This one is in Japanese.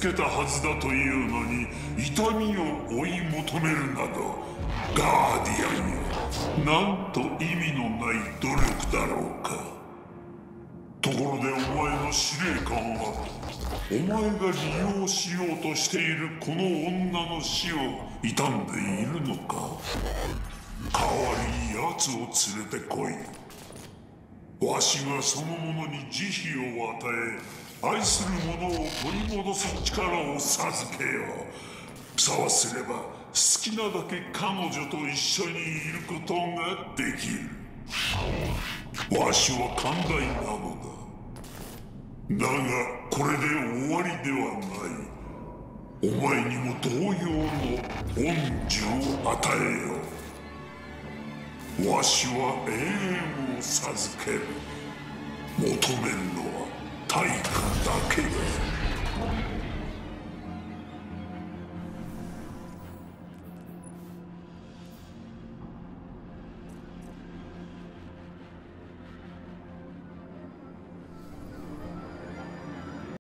けたはずだというのに痛みを追い求めるなど、ガーディアンよ、なんと意味のない努力だろうか。ところでお前の司令官は、お前が利用しようとしているこの女の死を悼んでいるのか。代わりに奴を連れてこい。わしがその者に慈悲を与え、愛する者を取り戻す力を授けよう。そうすれば好きなだけ彼女と一緒にいることができる。わしは寛大なのだ。だがこれで終わりではない。お前にも同様の恩授を与えよう。わしは永遠を授ける。求めるのは対価だけだ。